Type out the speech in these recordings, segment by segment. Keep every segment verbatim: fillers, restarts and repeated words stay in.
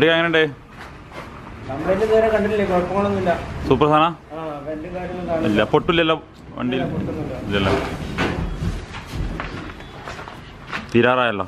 വണ്ടി എങ്ങനെയുണ്ട്? സൂപ്പർ സാധന ഇല്ല, പൊട്ടില്ലല്ലോ വണ്ടി? ഇല്ലല്ലോ, തീരാറായല്ലോ.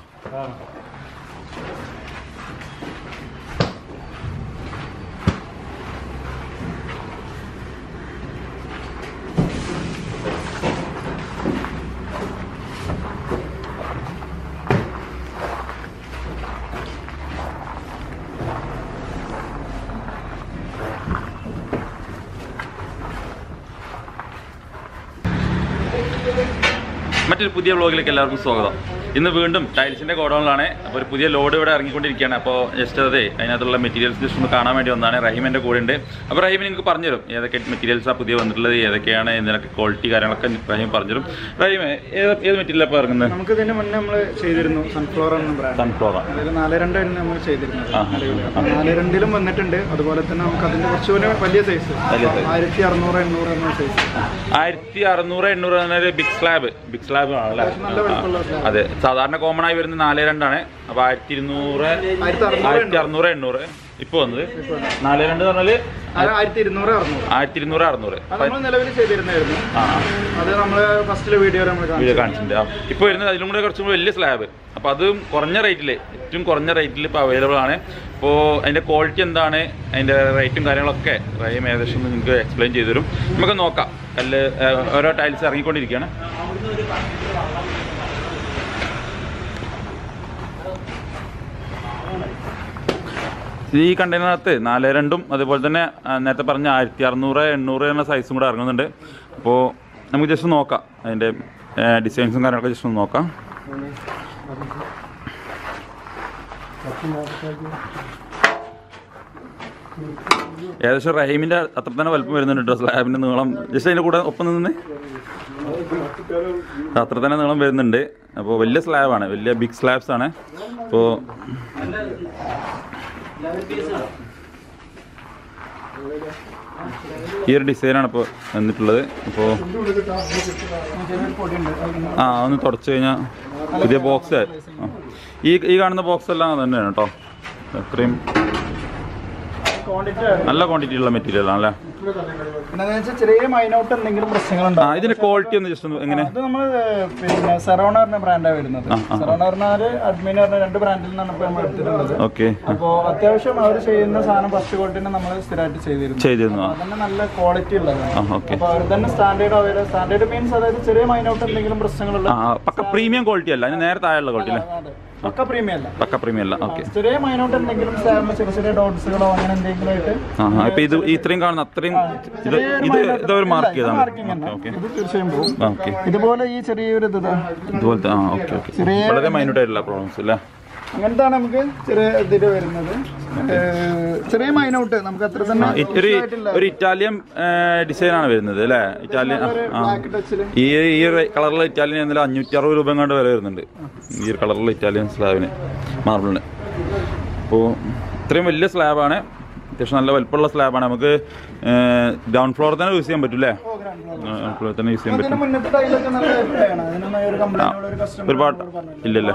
മറ്റൊരു പുതിയ വ്ളോഗിലേക്ക് എല്ലാവർക്കും സ്വാഗതം. ഇന്ന് വീണ്ടും ടൈൽസിൻ്റെ ഗോഡൗണിലാണ്. അപ്പോൾ ഒരു പുതിയ ലോഡ് ഇവിടെ ഇറങ്ങിക്കൊണ്ടിരിക്കുകയാണ്. അപ്പോൾ ജസ്റ്റ് അതെ അതിനകത്തുള്ള മെറ്റീരിയൽസ് ജസ്റ്റ് ഒന്ന് കാണാൻ വേണ്ടി വന്നതാണ്. റഹീമിൻ്റെ കൂടെ ഉണ്ട്. അപ്പോൾ റഹീം നിങ്ങൾക്ക് പറഞ്ഞുതരും ഏതൊക്കെ മെറ്റീരിയൽസാണ് പുതിയ വന്നിട്ടുള്ളത്, ഏതൊക്കെയാണ്, എന്തിനൊക്കെ ക്വാളിറ്റി കാര്യങ്ങളൊക്കെ റഹീം പറഞ്ഞുതരും. റഹീം ഏത് ഏത് മെറ്റീരിയലാണ് ഇപ്പോൾ ഇറങ്ങുന്നത്? നമുക്ക് ഇതിന് മുന്നേ നമ്മൾ ചെയ്തിരുന്നു സൺഫ്ലവർ എന്ന ബ്രാൻഡ്. സൺഫ്ലവർ അതായത് നാല് രണ്ടായിരുന്നു നമ്മൾ ചെയ്തിരുന്നത്. നാല് രണ്ടിലും വന്നിട്ടുണ്ട്. അതുപോലെ തന്നെ നമുക്ക് അതിൻ്റെ കുറച്ചുകൂടെ വലിയ സൈസ് ആയിരത്തി അറുന്നൂറ് എണ്ണൂറ് എന്ന സൈസ്. ആയിരത്തി അറുന്നൂറ് എണ്ണൂറ് എന്നൊരു ബിഗ് സ്ലാബ് ബിഗ് സ്ലാബ് ആണല്ലേ? അതെ, സാധാരണ കോമൺ ആയി വരുന്നത് നാല് രണ്ടാണ്. അപ്പൊ ആയിരത്തി ഇരുന്നൂറ് ആയിരത്തി അറുന്നൂറ് എണ്ണൂറ് ഇപ്പൊ വന്നത് നാല് രണ്ട് പറഞ്ഞാല് ആയിരത്തി ഇരുന്നൂറ് അറുന്നൂറ് ആയിരത്തി ഇരുന്നൂറ് അറുന്നൂറ് നിലവിൽ ചെയ്തിരുന്നായിരുന്നു. അത് നമ്മള് ഫസ്റ്റിലെ വീഡിയോ വീഡിയോ കാണിച്ചിട്ടുണ്ട്. ഇപ്പൊ വരുന്നത് അതിലും കൂടെ കുറച്ചും കൂടി വലിയ സ്ലാബ്. അപ്പൊ അതും കുറഞ്ഞ റേറ്റില്, ഏറ്റവും കുറഞ്ഞ റേറ്റിൽ ഇപ്പൊ അവൈലബിൾ ആണ്. അപ്പോൾ അതിന്റെ ക്വാളിറ്റി എന്താണ്, അതിന്റെ റേറ്റും കാര്യങ്ങളൊക്കെ റഹീം ഏകദേശം നിങ്ങൾക്ക് എക്സ്പ്ലെയിൻ ചെയ്തു തരും. നമുക്ക് നോക്കാം. കല്ല് ഓരോ ടൈൽസ് ഇറങ്ങിക്കൊണ്ടിരിക്കുകയാണ്. ഈ കണ്ടെയ്നറിനകത്ത് നാല് രണ്ടും അതുപോലെ തന്നെ നേരത്തെ പറഞ്ഞ ആയിരത്തി അറുന്നൂറ് എണ്ണൂറ് എന്ന സൈസും കൂടെ ഇറങ്ങുന്നുണ്ട്. അപ്പോൾ നമുക്ക് ജസ്റ്റ് നോക്കാം, അതിൻ്റെ ഡിസൈൻസും കാര്യങ്ങളൊക്കെ ജസ്റ്റ് ഒന്ന് നോക്കാം. ഏകദേശം റഹീമിൻ്റെ അത്ര തന്നെ വലുപ്പം വരുന്നുണ്ട് കേട്ടോ. സ്ലാബിൻ്റെ നീളം ജസ്റ്റ് അതിൻ്റെ കൂടെ ഒപ്പം നിന്ന് അത്ര തന്നെ നീളം വരുന്നുണ്ട്. അപ്പോൾ വലിയ സ്ലാബാണ്, വലിയ ബിഗ് സ്ലാബ്സ് ആണ്. അപ്പോൾ ഈ ഒരു ഡിസൈനാണ് ഇപ്പോൾ വന്നിട്ടുള്ളത്. അപ്പോൾ ആ ഒന്ന് തുടച്ചു കഴിഞ്ഞാൽ പുതിയ ബോക്സ്, ഈ ഈ കാണുന്ന ബോക്സ് എല്ലാം തന്നെയാണ് കേട്ടോ. അത്രയും നല്ല ക്വാണ്ടിറ്റി ഉള്ള മെറ്റീരിയൽ ആണല്ലേ? ചെറിയ മൈനോട്ട് എന്തെങ്കിലും പ്രശ്നങ്ങളുണ്ടോ? ഇതിന്റെ ക്വാളിറ്റി ഒന്ന് ജസ്റ്റ് എങ്ങനെ? അത് നമ്മൾ പിന്നെ സെറോണ പറഞ്ഞ ബ്രാൻഡാണ് വരുന്നത്. സെറോണ പറഞ്ഞാല് അഡ്മിൻ പറഞ്ഞ രണ്ട് ബ്രാൻഡിൽ നിന്നാണ് ഇപ്പോൾ നമ്മൾ എടുത്തിട്ടുള്ളത്. ഓക്കെ. അപ്പോൾ അത്യാവശ്യം അവർ ചെയ്യുന്ന സാധനം ഫസ്റ്റ് ക്വാളിറ്റി നമ്മൾ സ്ഥിരമായിട്ട് ചെയ്തിരുന്നു ചെയ്തിരുന്നു അതന്നെ നല്ല ക്വാളിറ്റി ഉള്ളതാണ്. അപ്പോൾ അവർ തന്നെ സ്റ്റാൻഡേർഡ് അവര് സ്റ്റാൻഡേർഡ് മീൻസ് അതായത് ചെറിയ മൈനോട്ട് എന്തെങ്കിലും പ്രശ്നങ്ങളുള്ള പക്ക പ്രീമിയം ക്വാളിറ്റി അല്ല, നേരത്തെ ആയുള്ള ക്വാളിറ്റി പക്ക പ്രീമിയം അല്ല. പക്ക പ്രീമിയം അല്ല. ഓക്കെ. ചെറിയ മൈനോട്ട് എന്തെങ്കിലും ചെറിയ ചെറിയ ഡോട്ട്സുകളോ അങ്ങനെ എന്തെങ്കിലും ആയിട്ട് ഇപ്പൊ ഇത് ഇത്രയും കാണുന്ന അത്രയും ഇത് ഇത് ഇതൊരു മാർക്ക് ചെയ്താണ്. തീർച്ചയായും പോകും. ഇതുപോലെ ഈ ചെറിയൊരു ഇത് ഇതുപോലത്തെ ആ ഓക്കെ ഓക്കെ വളരെ മൈന്യൂട്ട് ആയിട്ടുള്ള പ്രോബ്ലംസ് അല്ലേ? അങ്ങനത്താണ് നമുക്ക് ചെറിയ ഇതില് വരുന്നത്. ചെറിയ മൈനോട്ട് നമുക്ക് അത്ര തന്നെ ഒരു ഇറ്റാലിയൻ ഡിസൈൻ ആണ് വരുന്നത് അല്ലേ? ഇറ്റാലിയൻ ഈ ഈ കളറിലെ ഇറ്റാലിയൻ എന്നാലും അഞ്ഞൂറ്റി അറുപത് രൂപ കണ്ട് വില വരുന്നുണ്ട് ഈ ഒരു കളറിലെ ഇറ്റാലിയൻ സ്ലാബിന്, മാർബിളിന്. അപ്പോൾ ഇത്രയും വലിയ സ്ലാബാണ്, അത്യാവശ്യം നല്ല വലുപ്പമുള്ള സ്ലാബാണ്. നമുക്ക് ഗ്രൗണ്ട് ഫ്ലോർ തന്നെ യൂസ് ചെയ്യാൻ പറ്റും അല്ലേ? ഗ്രൗണ്ട് ഫ്ലോർ തന്നെ യൂസ് ചെയ്യാൻ പറ്റും. ഒരുപാട് ഇല്ലല്ലേ?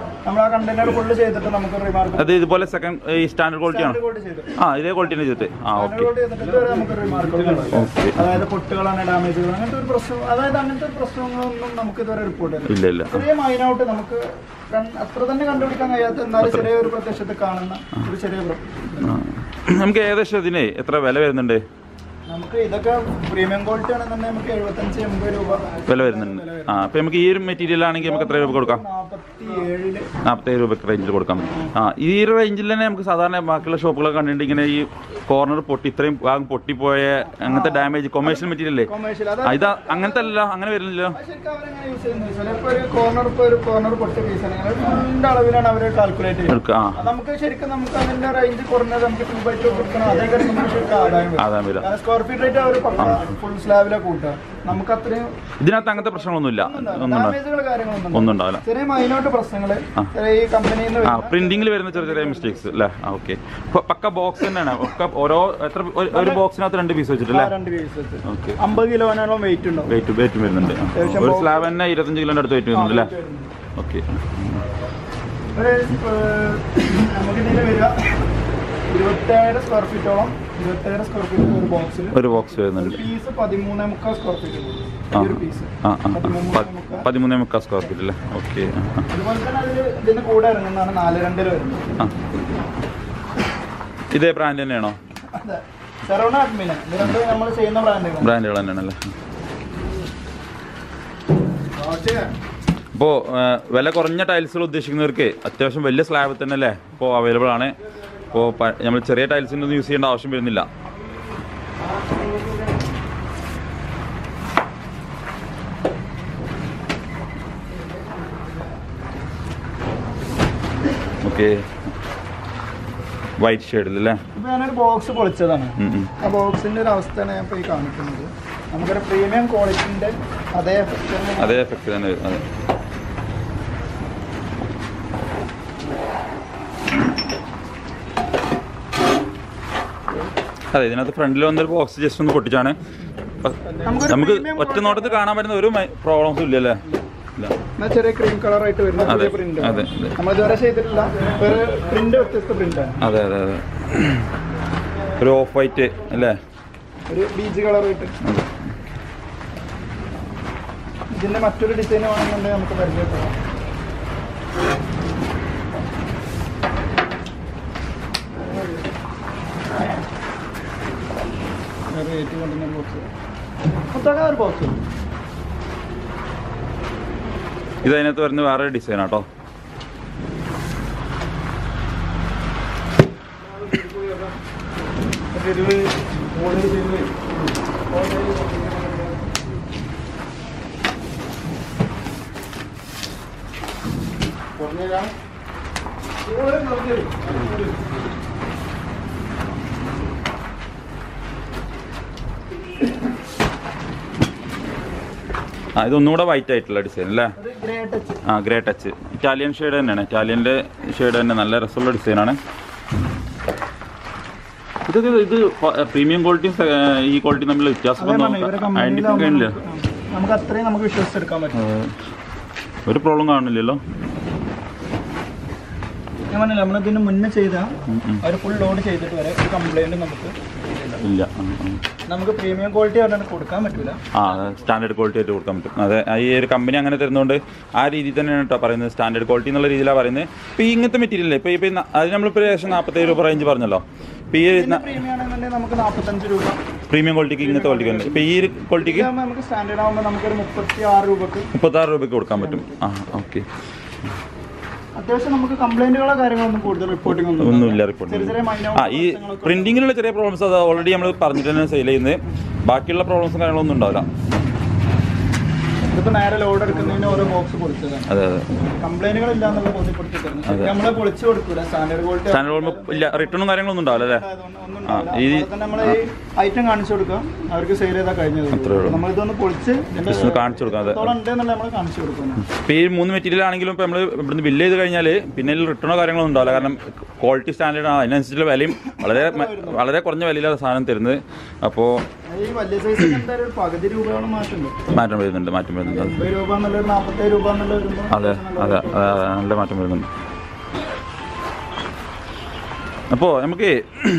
അത് ഇതുപോലെ സെക്കൻഡ് ഈ സ്റ്റാൻഡേർഡ് ക്വാളിറ്റി ആണ്. ആ ഇതേ ക്വാളിറ്റി തന്നെ ചെയ്തിട്ട് ആ ഓക്കെ ഓക്കെ. അതായത് പൊട്ടുകളാണ്, ഡാമേജുകൾ, അങ്ങനത്തെ ഒരു പ്രശ്നം, അതായത് അങ്ങനത്തെ പ്രശ്നങ്ങളൊന്നും നമുക്ക് ഇതുവരെ റിപ്പോർട്ട് ഇല്ല ഇല്ല. ചെറിയ മൈനോട്ട് നമുക്ക് അത്ര തന്നെ കണ്ടുപിടിക്കാൻ കഴിയാത്ത എന്നാലും ചെറിയ ഒരു പ്രദേശത്ത് കാണുന്ന ഒരു ചെറിയ നമുക്ക് ഏകദേശം ഇതിന് എത്ര വില വരുന്നുണ്ട്? നമുക്ക് ഇതൊക്കെ പ്രീമിയം ക്വാളിറ്റി ആണെന്നുണ്ടെങ്കിൽ നമുക്ക് എഴുപത്തഞ്ച് എൺപത് രൂപ വില വരുന്നുണ്ട്. ആ അപ്പൊ നമുക്ക് ഈ ഒരു മെറ്റീരിയൽ ആണെങ്കിൽ നമുക്ക് എത്ര രൂപ കൊടുക്കാം? നാൽപ്പത്തേഴ് രൂപ റേഞ്ചിൽ കൊടുക്കാം. ആ ഈ ഒരു റേഞ്ചിൽ തന്നെ നമുക്ക് സാധാരണ ബാക്കിയുള്ള ഷോപ്പുകളൊക്കെ കണ്ടിട്ട് ഇങ്ങനെ ഈ കോർണർ പൊട്ടി ഇത്രയും ഭാഗം പൊട്ടിപ്പോയ അങ്ങനത്തെ ഡാമേജ് കൊമേഴ്ഷ്യൽ മെറ്റീരിയൽ ഇത് അങ്ങനത്തെ അല്ല, അങ്ങനെ വരുന്നില്ല. അളവിലാണ് അവർ കാൽക്കുലേറ്റ് ചെയ്യുന്നത്. നമുക്ക് ശരിക്കും നമുക്ക് അതിന്റെ റേഞ്ച് കുറഞ്ഞത് നമുക്ക് ടു ബൈ ടു കൊടുക്കണം. അതേ ആദായം വരും. സ്ക്വയർ ഫീറ്റ് റേറ്റ് അവർ ഫുൾ സ്ലാബിലെ കൂട്ടുക. നമുക്ക് അത്രയും ഇതിനകത്ത് അങ്ങനത്തെ പ്രശ്നങ്ങളൊന്നുമില്ല, ഒന്നും ഉണ്ടാവില്ല. ചെറിയ മൈനോട്ട് പ്രശ്നങ്ങള് ഈ കമ്പനിയിൽ നിന്ന് പ്രിന്റിംഗിൽ വരുന്ന ചെറിയ ചെറിയ മിസ്റ്റേക്സ് അല്ലേ? ഓക്കെ. പക്ക ബോക്സ് തന്നെയാണ് ഒക്കെ. ഓരോ എത്ര ഒരു ബോക്സിനകത്ത് രണ്ട് പീസ് വെച്ചിട്ടല്ലേ? രണ്ട് പീസ് വെച്ച് ഓക്കെ. അമ്പത് കിലോനോളം വെയിറ്റ് ഉണ്ടാവും. വെയിറ്റ് വെയിറ്റ് വരുന്നുണ്ട്. ഒരു സ്ലാബ് തന്നെ ഇരുപത്തഞ്ച് കിലോന്റെ അടുത്ത് വെയിറ്റ് വരുന്നുണ്ട് അല്ലേ? ഓക്കെ. നമുക്കിതിൽ വരിക ഇരുപത്തേഴ് സ്ക്വയർ ഫീറ്റോളം ഇരുപത്തേഴ് സ്ക്വയർ ഫീറ്റ് ഒരു ബോക്സിൽ ഒരു ബോക്സ് വരുന്നുണ്ട്. പീസ് പതിമൂന്നേ മുക്കാൽ സ്ക്വയർ ഫീറ്റ് ഒരു പീസ് ആ ആ പതിമൂന്നേ മുക്കാൽ സ്ക്വയർ ഫീറ്റ് അല്ലേ? ഓക്കെ. അതുപോലെ തന്നെ അതിൽ ഇതിന് കൂടെ ഇറങ്ങുന്നതാണ് നാല് രണ്ടിൽ വരുന്നത്. ആ ഇതേ ബ്രാൻഡ് തന്നെയാണോ? അതെ, സെറോണ അഡ്മിൻ ഇത് രണ്ട് നമ്മൾ ചെയ്യുന്ന ബ്രാൻഡുകൾ ബ്രാൻഡുകൾ തന്നെയാണല്ലേ? അപ്പോൾ വില കുറഞ്ഞ ടൈൽസുകൾ ഉദ്ദേശിക്കുന്നവർക്ക് അത്യാവശ്യം വലിയ സ്ലാബ് തന്നെ അല്ലേ ഇപ്പോൾ അവൈലബിൾ ആണ്. അപ്പോൾ നമ്മൾ ചെറിയ ടൈൽസിൻ്റെ ഒന്നും യൂസ് ചെയ്യേണ്ട ആവശ്യം വരുന്നില്ല. ഓക്കെ, വൈറ്റ് ഷെയ്ഡിലല്ലേ? ഇപ്പോൾ ഞാനൊരു ബോക്സ് പൊളിച്ചതാണ്. ആ ബോക്സിൻ്റെ ഒരു അവസ്ഥയാണ് ഞാൻ ഇപ്പോൾ ഈ കാണിക്കുന്നത്. നമുക്കൊരു പ്രീമിയം ക്വാളിറ്റിൻ്റെ അതേ എഫക്റ്റ് അതേ എഫക്റ്റ് തന്നെ. അതെ, അതെ ഇതിനകത്ത് ഫ്രണ്ടിൽ വന്നൊരു ബോക്സ് ജസ്റ്റ് ഒന്ന് പൊട്ടിച്ചാണ്. നമുക്ക് ഒറ്റ നോട്ടത്തിൽ കാണാൻ പറ്റുന്ന ഒരു പ്രോബ്ലംസും ഇല്ല അല്ലേ? ചെറിയ ക്രീം കളർ ആയിട്ട് വരുന്ന പ്രിന്റ് നമ്മൾ ഇതുവരെ ചെയ്തിട്ടില്ല. വേറെ പ്രിന്റ് വ്യത്യസ്ത പ്രിന്റാണ്. അതെ അതെ അതെ, ഒരു ഓഫ് വൈറ്റ് അല്ലേ? ഒരു ബീച്ച് കളർ ആയിട്ട്. ഇതിന്റെ മറ്റൊരു ഡിസൈൻ വേണമെന്നുണ്ടെങ്കിൽ നമുക്ക് പരിചയപ്പെടാം. ബോക്സ് ഇത് അതിനകത്ത് വരുന്ന വേറെ ഡിസൈൻ ആട്ടോ. ആ ഇതൊന്നുകൂടെ വൈറ്റ് ആയിട്ടുള്ള ഡിസൈൻ അല്ലേ? ആ ഗ്രേ ടച്ച് ഇറ്റാലിയൻ ഷെയ്ഡ് തന്നെയാണ്. ഇറ്റാലിയൻ്റെ ഷെയ്ഡ് തന്നെ നല്ല രസമുള്ള ഡിസൈനാണ്. ഇതൊക്കെ ഇത് പ്രീമിയം ക്വാളിറ്റിയും ഈ ക്വാളിറ്റി തമ്മിൽ വ്യത്യാസം ഐഡന്റിഫിക്കണില്ല. നമുക്ക് അത്രയും നമുക്ക് വിശ്വസിച്ചെടുക്കാൻ പറ്റും. ഒരു പ്രോബ്ലം കാണുന്നില്ലല്ലോ. ഞാൻ പറഞ്ഞില്ല നമ്മളിതിന് മുന്നേ ചെയ്താൽ അവർ ഫുൾ ലോഡ് ചെയ്തിട്ട് വരെ ഒരു കംപ്ലൈൻറ്റ് നമുക്ക് ഇല്ല. നമുക്ക് പ്രീമിയം ക്വാളിറ്റി പറഞ്ഞാൽ കൊടുക്കാൻ പറ്റില്ല. ആ സ്റ്റാൻഡേർഡ് ക്വാളിറ്റി ആയിട്ട് കൊടുക്കാൻ പറ്റും. അതെ, ഈ ഒരു കമ്പനി അങ്ങനെ തരുന്നതുകൊണ്ട് ആ രീതിയിൽ തന്നെയാണ് കേട്ടോ പറയുന്നത്. സ്റ്റാൻഡേർഡ് ക്വാളിറ്റി എന്നുള്ള രീതിയിലാണ് പറയുന്നത്. ഇപ്പോൾ ഈ ഇങ്ങനത്തെ മെറ്റീരിയൽ ഇപ്പോൾ ഇപ്പോൾ അത് നമ്മളിപ്പോൾ ഏകദേശം നാൽപ്പത്തേഴ് രൂപ റേഞ്ച് പറഞ്ഞല്ലോ. ഇപ്പോൾ ഈ നമുക്ക് നാൽപ്പത്തഞ്ച് രൂപ പ്രീമിയം ക്വാളിറ്റിക്ക് ഇങ്ങനത്തെ ക്വാളിറ്റിക്ക് ഉണ്ട്. ഇപ്പോൾ ഈ ക്വാളിറ്റിക്ക് നമുക്ക് സ്റ്റാൻഡേർഡ് ആകുമ്പോൾ നമുക്കൊരു മുപ്പത്തി ആറ് രൂപക്ക് മുപ്പത്താറ് രൂപയ്ക്ക് കൊടുക്കാൻ പറ്റും. ആ ഓക്കെ. അത്യാവശ്യം നമുക്ക് കംപ്ലൈന്റുകളോ കാര്യങ്ങളൊന്നും കൂടുതൽ റിപ്പോർട്ടിംഗ് ഒന്നുമില്ല. റിപ്പോർട്ടിംഗ് ആ ഈ പ്രിന്റിങ്ങിലുള്ള ചെറിയ പ്രോബ്ലംസ് അത് ഓൾറെഡി നമ്മൾ പറഞ്ഞിട്ട് തന്നെ സെയിൽ ചെയ്യുന്നത്. ബാക്കിയുള്ള പ്രോബ്ലംസും കാര്യങ്ങളൊന്നും ഉണ്ടാവില്ല. ഇതിപ്പോൾ നേരെ ലോഡ് എടുക്കുന്നതിന് ഓരോ ബോക്സ് പൊളിച്ചതാണ്. അതെ അതെ, കംപ്ലൈന്റുകൾ ഇല്ല എന്നുള്ള ബോധ്യപ്പെടുത്തി തരുന്നത്. നമ്മൾ പൊളിച്ചു കൊടുക്കൂല. സ്റ്റാൻഡേർഡ് ക്വാളിറ്റി സ്റ്റാൻഡേർഡ് ഇല്ല, റിട്ടേണും കാര്യങ്ങളൊന്നും ഉണ്ടാവില്ല അല്ലേ? നമ്മൾ ഈ ഐറ്റം കാണിച്ചു കൊടുക്കാം, അവർക്ക് സെയിൽ ചെയ്താൽ കഴിഞ്ഞത്. നമ്മളിതൊന്ന് പൊളിച്ച് കാണിച്ചു കൊടുക്കാം. അതെ, നമ്മൾ കാണിച്ചു കൊടുക്കുന്നത്. ഇപ്പോൾ ഈ മൂന്ന് മെറ്റീരിയൽ ആണെങ്കിലും ഇപ്പോൾ നമ്മൾ ഇവിടുന്ന് ബില്ല് ചെയ്ത് കഴിഞ്ഞാൽ പിന്നെ റിട്ടേണോ കാര്യങ്ങളൊന്നും ഉണ്ടാവില്ല. കാരണം ക്വാളിറ്റി സ്റ്റാൻഡേർഡ് ആണ്. അതിനനുസരിച്ചുള്ള വിലയും വളരെ വളരെ കുറഞ്ഞ വിലയിലാണ് സാധനം തരുന്നത്. അപ്പോൾ ഈ വലിയ സൈസ് എന്തായാലും പകുതി രൂപയോളം മാറ്റമുണ്ട്. മാറ്റം വരുന്നുണ്ട് മാറ്റം വരുന്നുണ്ട് രൂപ എന്നുള്ളത് നാൽപ്പത്തേഴ് രൂപ എന്നുള്ളത്. അതെ അതെ അതെ, നല്ല മാറ്റം വരുന്നുണ്ട്. അപ്പോൾ നമുക്ക്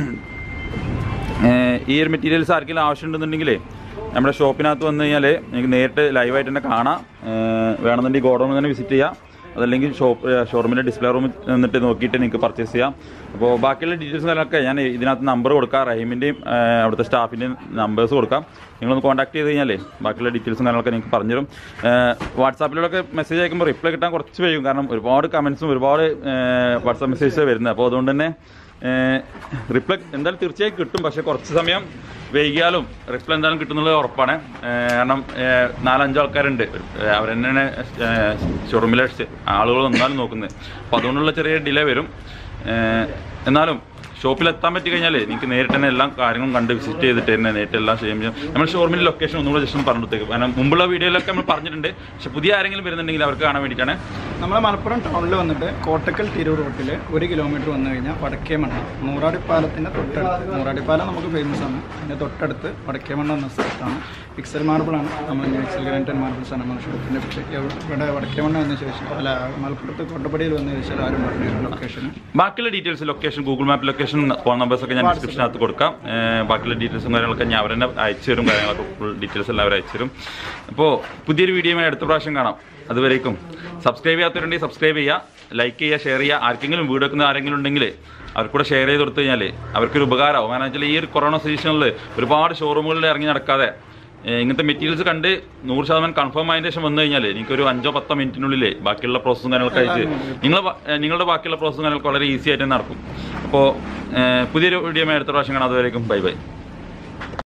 ഈ ഒരു മെറ്റീരിയൽസ് ആർക്കെങ്കിലും ആവശ്യമുണ്ടെന്നുണ്ടെങ്കിൽ നമ്മുടെ ഷോപ്പിനകത്ത് വന്നു കഴിഞ്ഞാൽ നിങ്ങൾക്ക് നേരിട്ട് ലൈവായിട്ട് തന്നെ കാണാം. വേണമെന്നുണ്ടെങ്കിൽ ഗോഡൗൺ തന്നെ വിസിറ്റ് ചെയ്യാം. അതല്ലെങ്കിൽ ഷോപ്പ് ഷോറൂമിൻ്റെ ഡിസ്പ്ലേ റൂമിൽ നിന്നിട്ട് നോക്കിയിട്ട് നിങ്ങൾക്ക് പർച്ചേസ് ചെയ്യാം. അപ്പോൾ ബാക്കിയുള്ള ഡീറ്റെയിൽസ് കാര്യങ്ങളൊക്കെ ഞാൻ ഇതിനകത്ത് നമ്പർ കൊടുക്കാം. റഹീമിൻ്റെയും അവിടുത്തെ സ്റ്റാഫിൻ്റെയും നമ്പേഴ്സ് കൊടുക്കാം. നിങ്ങളൊന്ന് കോൺടാക്ട് ചെയ്ത് കഴിഞ്ഞാൽ ബാക്കിയുള്ള ഡീറ്റെയിൽസും കാര്യങ്ങളൊക്കെ നിങ്ങൾക്ക് പറഞ്ഞുതരും. വാട്സാപ്പിലൂടെ മെസ്സേജ് അയക്കുമ്പോൾ റിപ്ലൈ കിട്ടാൻ കുറച്ച് വൈകും. കാരണം ഒരുപാട് കമൻസും ഒരുപാട് വാട്സാപ്പ് മെസ്സേജ് വരുന്നത്. അപ്പോൾ അതുകൊണ്ട് തന്നെ റിപ്ലൈ എന്തായാലും തീർച്ചയായും കിട്ടും. പക്ഷേ കുറച്ച് സമയം വൈകിയാലും റിപ്ലൈ എന്തായാലും കിട്ടുന്നുള്ളത് ഉറപ്പാണ്. കാരണം നാലഞ്ച് ആൾക്കാരുണ്ട്, അവർ തന്നെയാണ് ഷോറൂമിലെ ആളുകൾ എന്നാലും നോക്കുന്നത്. അപ്പോൾ അതുകൊണ്ടുള്ള ചെറിയ ഡിലേ വരും. എന്നാലും ഷോപ്പിലെത്താൻ പറ്റി കഴിഞ്ഞാൽ നിങ്ങൾക്ക് നേരിട്ട് തന്നെ എല്ലാ കാര്യങ്ങളും കണ്ട് വിസിറ്റ് ചെയ്തിട്ട് തന്നെ നേരിട്ട് എല്ലാം ചെയ്യുമ്പോൾ നമ്മൾ ഷോറൂമിൻ്റെ ലൊക്കേഷൻ ഒന്നുകൂടെ ജസ്റ്റ് ഒന്ന് പറഞ്ഞു കൊടുത്തേക്കും. കാരണം മുമ്പുള്ള വീഡിയോയിലൊക്കെ നമ്മൾ പറഞ്ഞിട്ടുണ്ട്. പക്ഷേ പുതിയ ആരെങ്കിലും വരുന്നുണ്ടെങ്കിൽ അവർക്ക് കാണാൻ വേണ്ടിയിട്ടാണ്. നമ്മളെ മലപ്പുറം ടൗണിൽ വന്നിട്ട് കോട്ടക്കൽ തിരൂർ റോട്ടിൽ ഒരു കിലോമീറ്റർ വന്നു കഴിഞ്ഞാൽ വടക്കേമണ്ണ നൂറാടിപ്പാലത്തിൻ്റെ തൊട്ടടുത്ത് നൂറാടിപ്പാലം നമുക്ക് ഫേമസ് ആണ്. അതിൻ്റെ തൊട്ടടുത്ത് വടക്കേമണ്ണ എന്ന സ്ഥലത്താണ്. പിക്സൽ മാർബിളാണ് നമ്മൾ പിക്സൽ ഗ്രാൻഡ് മാർബിൾസ് ആണ് നമ്മുടെ ഷോപ്പിൻ്റെ. പക്ഷേ ഇവിടെ വടക്കേമണ്ണ വന്ന ശേഷം അല്ല മലപ്പുറത്ത് കൊട്ടപ്പടിയിൽ വന്ന ശേഷം ആരും പറഞ്ഞു ലൊക്കേഷൻ. ബാക്കിയുള്ള details location Google map location phone നമ്പേഴ്സൊക്കെ ഞാൻ ഡിസ്ക്രിപ്ഷനകത്ത് കൊടുക്കാം. ബാക്കിയുള്ള ഡീറ്റെയിൽസും കാര്യങ്ങളൊക്കെ ഞാൻ അവരെന്നെ അയച്ചു തരും. കാര്യങ്ങളൊക്കെ ഫുൾ ഡീറ്റെയിൽസ് എല്ലാം അവർ അയച്ചു തരും. അപ്പോൾ പുതിയൊരു വീഡിയോയുമായി അടുത്ത പ്രാവശ്യം കാണാം. അതുവരേക്കും സബ്സ്ക്രൈബ് ചെയ്യാത്തവരുണ്ടെങ്കിൽ സബ്സ്ക്രൈബ് ചെയ്യുക, ലൈക്ക് ചെയ്യുക, ഷെയർ ചെയ്യുക. ആർക്കെങ്കിലും വീഡിയോ വെക്കുന്ന ആരെങ്കിലും ഉണ്ടെങ്കിൽ അവർക്കൂടെ ഷെയർ ചെയ്ത് കൊടുത്തു കഴിഞ്ഞാൽ അവർക്കൊരു ഉപകാരമാവും. കാരണം വെച്ചാൽ ഈ ഒരു കൊറോണ സീസണിൽ ഒരുപാട് ഷോറൂമുകളിൽ ഇറങ്ങി നടക്കാതെ ഇങ്ങനത്തെ മെറ്റീരിയൽസ് കണ്ട് നൂറ് ശതമാനം കൺഫേം ആയതിനു ശേഷം വന്നു കഴിഞ്ഞാൽ എനിക്കൊരു അഞ്ചോ പത്തോ മിനിറ്റിനുള്ളിൽ ബാക്കിയുള്ള പ്രോസസ്സും കാര്യങ്ങളൊക്കെ അയച്ച് നിങ്ങൾ നിങ്ങളുടെ ബാക്കിയുള്ള പ്രോസസ്സും കാര്യങ്ങളൊക്കെ വളരെ ഈസി ആയിട്ട് നടക്കും. അപ്പോൾ പുതിയൊരു വീഡിയോ അടുത്ത പ്രാവശ്യം കാണാം. അതുവരേക്കും ബൈ ബൈ.